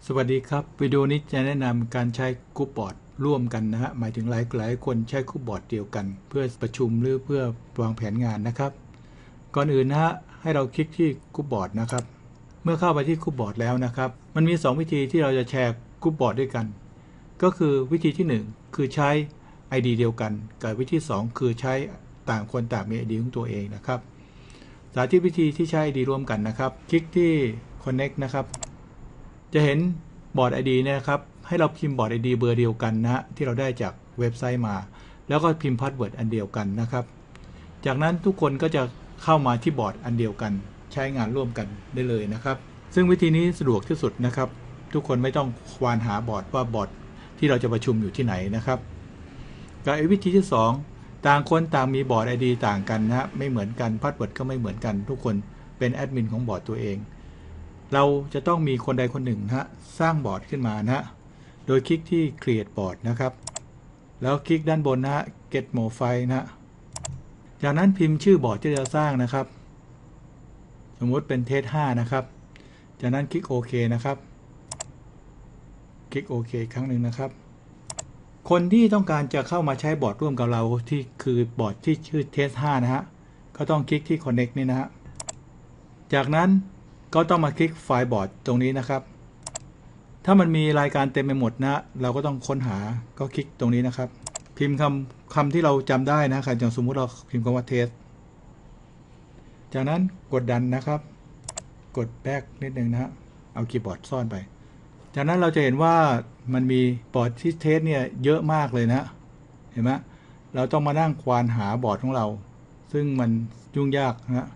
สวัสดีครับวิดีโอนี้จะแนะนำการใช้กรุ๊ปบอร์ดร่วมกันนะฮะหมายถึงหลายคนใช้กรุ๊ปบอร์ดเดียวกันเพื่อประชุมหรือเพื่อวางแผนงานนะครับก่อนอื่นนะฮะให้เราคลิกที่กรุ๊ปบอร์ดนะครับเมื่อเข้าไปที่กรุ๊ปบอร์ดแล้วนะครับมันมี2วิธีที่เราจะแชร์กรุ๊ปบอร์ดด้วยกันก็คือวิธีที่1คือใช้ ID เดียวกันกับวิธี2คือใช้ต่างคนต่างมี ID ของตัวเองนะครับสาธิตวิธีที่ใช้ ID ร่วมกันนะครับคลิกที่ Connect นะครับจะเห็นบอร์ด ID นะครับให้เราพิมพ์บอร์ด ID เบอร์เดียวกันนะที่เราได้จากเว็บไซต์มาแล้วก็พิมพ์พาสเวิร์ดอันเดียวกันนะครับจากนั้นทุกคนก็จะเข้ามาที่บอร์ดอันเดียวกันใช้งานร่วมกันได้เลยนะครับซึ่งวิธีนี้สะดวกที่สุดนะครับทุกคนไม่ต้องควานหาบอร์ดว่าบอร์ดที่เราจะประชุมอยู่ที่ไหนนะครับกับวิธีที่2ต่างคนต่างมีบอร์ด ID ต่างกันนะไม่เหมือนกันพาสเวิร์ดก็ไม่เหมือนกันทุกคนเป็นแอดมินของบอร์ดตัวเองเราจะต้องมีคนใดคนหนึ่งนะสร้างบอร์ดขึ้นมานะโดยคลิกที่ create board นะครับแล้วคลิกด้านบนนะ get more file นะจากนั้นพิมพ์ชื่อบอร์ดที่จะสร้างนะครับสมมุติเป็นเทส5นะครับจากนั้นคลิกโอเคนะครับคลิกโอเคครั้งหนึ่งนะครับคนที่ต้องการจะเข้ามาใช้บอร์ดร่วมกับเราที่คือบอร์ดที่ชื่อเทส5นะฮะก็ต้องคลิกที่ connect นี่นะฮะจากนั้นก็ต้องมาคลิกไฟล์บอร์ดตรงนี้นะครับถ้ามันมีรายการเต็มไปหมดนะเราก็ต้องค้นหาก็คลิกตรงนี้นะครับพิมพ์คำที่เราจำได้นะครับอย่างสมมุติเราพิมพ์คำว่าเทสจากนั้นกดดันนะครับกดแบ็กนิดนึงนะฮะเอาคีย์บอร์ดซ่อนไปจากนั้นเราจะเห็นว่ามันมีบอร์ดที่เทสเนี่ยเยอะมากเลยนะเห็นไหมเราต้องมานั่งควานหาบอร์ดของเราซึ่งมันยุ่งยากนะ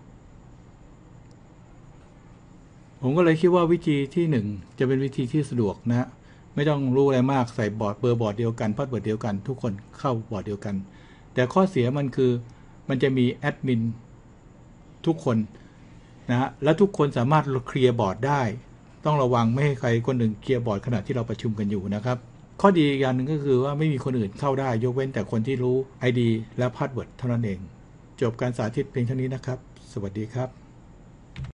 ผมก็เลยคิดว่าวิธีที่1จะเป็นวิธีที่สะดวกนะไม่ต้องรู้อะไรมากใส่บอร์ดเบอร์บอร์ดเดียวกันพาสเวิร์ดเดียวกันทุกคนเข้าบอร์ดเดียวกันแต่ข้อเสียมันคือมันจะมีแอดมินทุกคนนะและทุกคนสามารถเคลียร์บอร์ดได้ต้องระวังไม่ให้ใครคนหนึ่งเคลียร์บอร์ดขณะที่เราประชุมกันอยู่นะครับข้อดีอีกอย่างหนึ่งก็คือว่าไม่มีคนอื่นเข้าได้ยกเว้นแต่คนที่รู้ ID และพาสเวิร์ดเท่านั้นเองจบการสาธิตเพียงเท่านี้นะครับสวัสดีครับ